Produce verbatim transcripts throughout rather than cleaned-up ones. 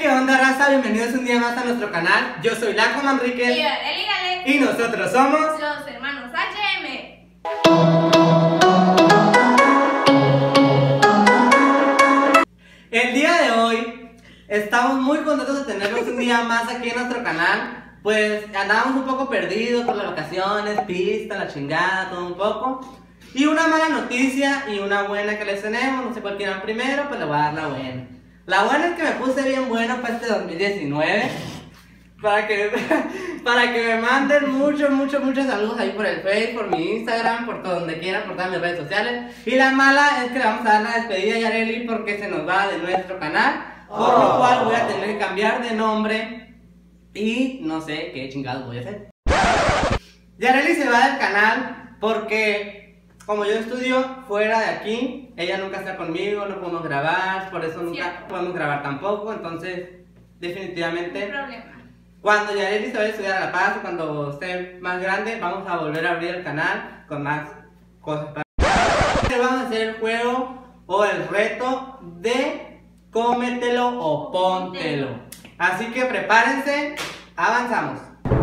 ¿Qué onda, raza? Bienvenidos un día más a nuestro canal. Yo soy Laco Manrique. Y yo, Eli Gale. Y nosotros somos los hermanos H M. El día de hoy estamos muy contentos de tenerlos un día más aquí en nuestro canal. Pues andábamos un poco perdidos por las vacaciones, pista, la chingada, todo un poco. Y una mala noticia y una buena que les tenemos. No sé cuál quieran primero, pues le voy a dar la buena. La buena es que me puse bien bueno para este dos mil diecinueve. Para que, para que me manden muchos, muchos, muchos saludos ahí por el Facebook, por mi Instagram, por todo donde quieran, por todas mis redes sociales. Y la mala es que le vamos a dar la despedida a Yareli porque se nos va de nuestro canal. Por lo cual voy a tener que cambiar de nombre. Y no sé qué chingados voy a hacer. Yareli se va del canal porque, como yo estudio fuera de aquí, ella nunca está conmigo, no podemos grabar, por eso nunca Cierto. podemos grabar tampoco. Entonces, definitivamente, No hay problema. cuando Yareli se vaya a estudiar a La Paz, cuando esté más grande, vamos a volver a abrir el canal con más cosas para... Vamos a hacer el juego o el reto de cómetelo o póntelo. Así que prepárense, avanzamos.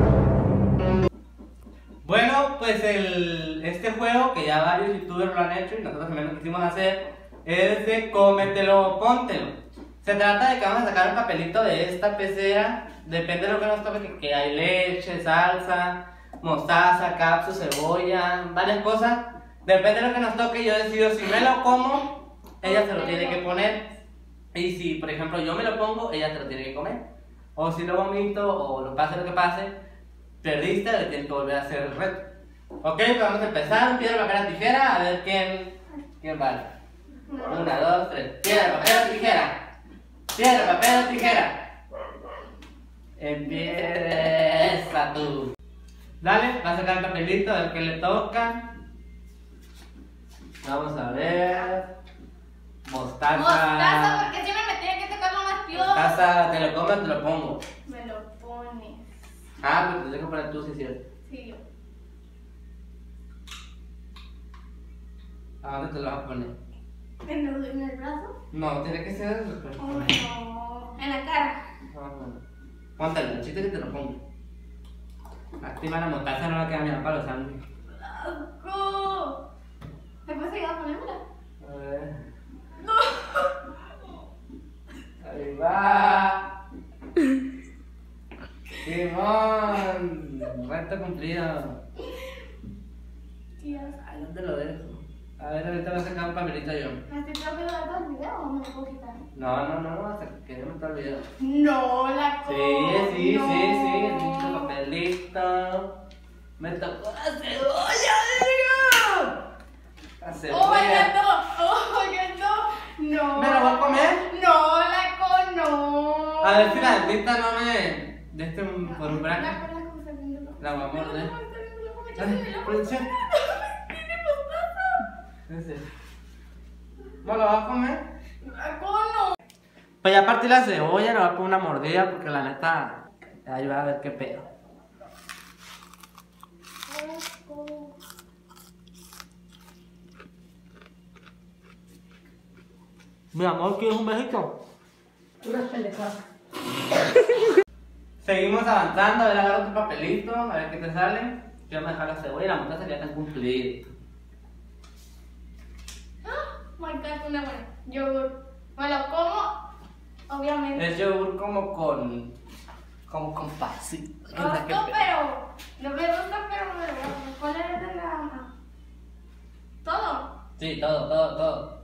Bueno, pues el, este juego que ya varios youtubers lo han hecho y nosotros también lo quisimos hacer es de cómetelo o póntelo. Se trata de que vamos a sacar un papelito de esta pecera. Depende de lo que nos toque, que, que hay leche, salsa, mostaza, capsu, cebolla, varias cosas. Depende de lo que nos toque, yo decido si me lo como, ella se lo tiene que poner. Y si, por ejemplo, yo me lo pongo, ella se lo tiene que comer. O si lo vomito, o lo pase lo que pase, perdiste, le tienes que volver a hacer el reto. Ok, pues vamos a empezar. Piedra, papel, tijera, a ver quién, quién vale. Una, dos, tres. Piedra, papel, tijera. Piedra, papel, tijera. Empieza tú. Dale, va a sacar el papelito del que le toca. Vamos a ver. Mostaza. Mostaza, porque siempre me tiene que tocar lo más piojo. Mostaza, ¿te lo comes o te lo pongo? Me lo pones. Ah, pues te dejo para tú, sí, sí. Sí, yo. ¿A dónde te lo vas a poner? ¿En el, en el brazo? No, tiene que ser. Oh, no. En la cara. Póntalo, el chiste que te lo pongo. Activa la mostaza, no la queda mi para los sándwiches. ¡Asco! ¿Me puedes ayudar a ponérmela? A ver. No. Ahí va. Simón, reto cumplido. Dios. Ay, ¿dónde lo dejo? A ver, ahorita voy a sacar un papelito yo. ¿Me estoy tratando de todo el video o me lo puedo quitar? No, no, no, hasta que no me está olvidado. No, la Sí, co- sí, no. sí, sí, listo, papelito. Me tocó la cebolla, digo. La Oh, cebolla. ya no, oh, ya no, no. ¿Me lo voy a comer? No, la co, no. A ver si la dentista no me... de este un- por un brazo. La co, la co, está viendo. La voy a morder. No, está viendo, la co, me Dale, echaste la co. producción. Tiene mostaza. Ese. ¿No lo vas a comer? La co, no. Pues ya partí la cebolla, le voy a poner una mordida porque la neta... ahí va a ver qué pedo. La co. Mi amor, ¿quieres un besito? Unas pendejadas. Seguimos avanzando, a ver, agarra tu papelito, a ver qué te sale. Yo voy a dejar la cebolla y la mostaza ya están cumplidas. My God, una buena. Yogur. Me lo como, obviamente. Es yogur como con... como con pasito. Gusto, pero. No me gusta, pero me lo voy a poner en la. Todo. Sí, todo, todo, todo.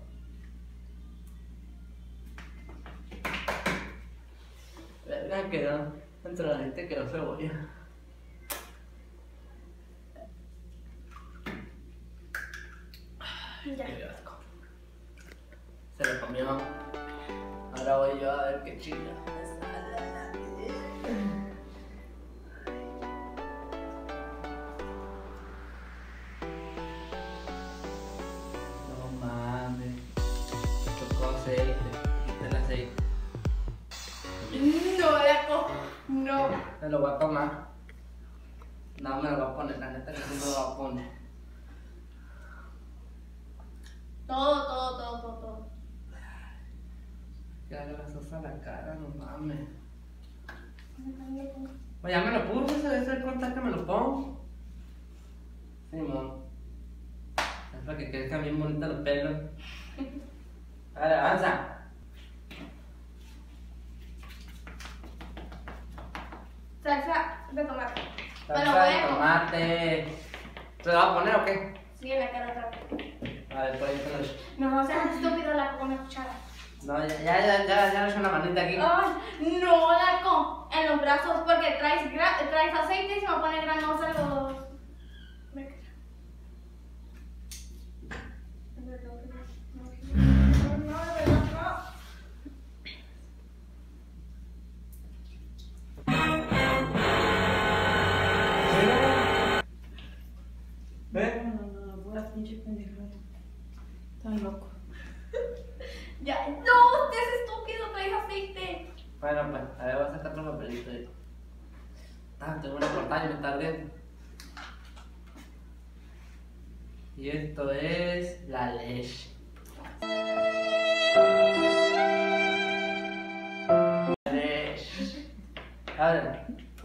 Verga, quedó dentro de la gente quedó cebolla. Ya. Qué asco. Se lo comió. Ahora voy yo a ver qué chinga me sale. No mames. Me tocó aceite. Quita el aceite. No, la co. No. Me lo voy a tomar. No me lo voy a poner, la neta que sí me lo voy a poner. Todo, todo, todo, todo, todo. Ya le vas a la cara, no mames. Pues ya me lo puse, se debe contar que me lo pongo. Sí, mon. Es para que crezcan bien bonitos los pelos. Vale, avanza. Salsa de tomate. Me lo Salsa voy de a comer. tomate. ¿Se lo va a poner o qué? Sí, en la cara otra vez. Vale, pues ahí te lo... No, o sea, estúpido la con una cuchara. No, ya, ya, ya, ya, ya le eché una manita aquí. Ay, no, la con en los brazos porque traes, gra- traes aceite y se me pone granosa los. No, no, de verdad no. ¿Ven? No, no, no, puras pinches pendejadas. Están loco. Ya, no, usted es estúpido, traes aceite. Bueno, pues, a ver, voy a sacar otro papelito ahí. Ah, tengo una portada y me está ardiendo. Y esto es la leche. La leche. Ábrela.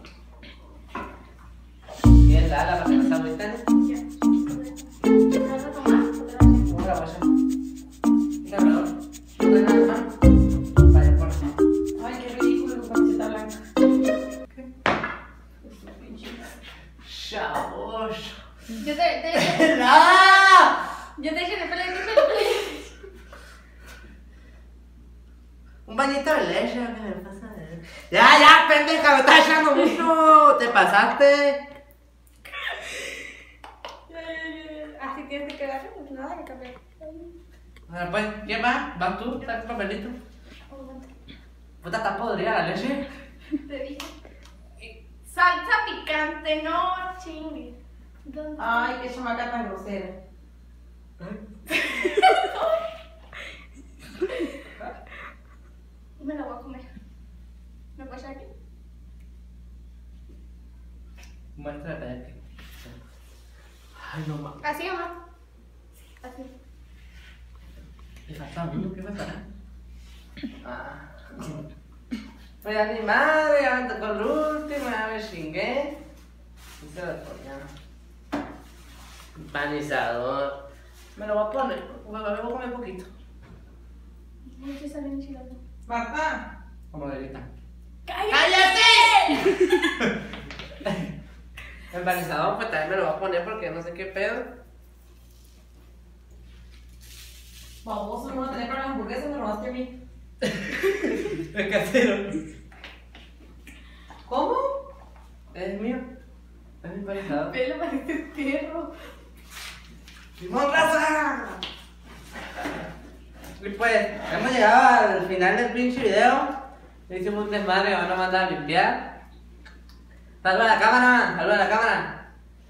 Bien, la ala para que no se agüiten. Ya. ¿Te vas a tomar? ¿O te vas a hacer? ¿Cómo la vas a hacer? Mira, alrededor. ¿No traes nada en la mano? Vaya, por favor. Ay, qué ridículo tu camiseta blanca. ¿Qué? Estos pinches. Chavos. Yo te, te, ¡No! yo te eché el pelo, yo te eché el pelo. Un bañito de leche, ¿qué me pasa? Ya, ya, pendeja, me estás echando mucho. ¿Te pasaste? Así tienes que quedarse, pues nada, que cambiar. Bueno, pues, ¿quién va? ¿Vas tú? ¿Saca el papelito? Puta, está podrida la leche. Te dije. Salsa picante, no chingue. ¿Dónde? Ay, qué chamaca tan grosera. Me la voy a comer. ¿Me puedes echar aquí? Muéstrate aquí. Ay, no mames. Así, mamá. Así. ¿Qué falta uno? ¿Qué faltará? Ah. Pues ya ni madre, ya me tocó el último, ya me chingué. Y se lo ponía. Panizador. Me lo voy a poner, me lo voy a comer un poquito. Ay, que sale enchilado. Papá. Como grita. ¡Cállate! El panizador, pues también me lo voy a poner porque no sé qué pedo. Baboso, no vas a tener para las hamburguesas, me robaste a mí. El casero. ¿Cómo? Es mío. Es mi panizador. Pelo parece perro. ¡Simón Raza! Y pues, hemos llegado al final del pinche video. Hicimos un desmadre, me van a mandar a limpiar. Saluda a la cámara, saluda a la cámara.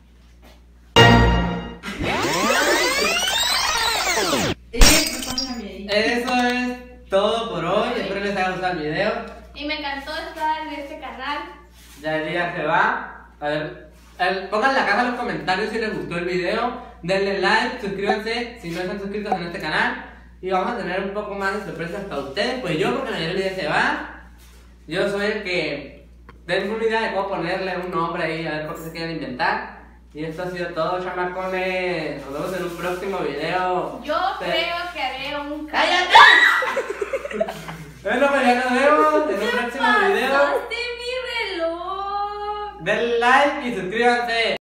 Y eso es todo por hoy. Espero les haya gustado el video. Y me encantó estar en este canal. Ya el día se va. A ver, el- pongan la caja en los comentarios si les gustó el video. Denle like, suscríbanse si no están suscritos en este canal. Y vamos a tener un poco más de sorpresas para ustedes. Pues yo, porque la mayoría del día se va. Yo soy el que tengo una idea de cómo ponerle un nombre ahí, a ver por qué se quieren inventar. Y esto ha sido todo, chamacones. Nos vemos en un próximo video. Yo Sí. creo que haré un ¡Cállate! Bueno, pues ya nos vemos en un próximo video. ¡Pasaste mi reloj! Denle like y suscríbanse.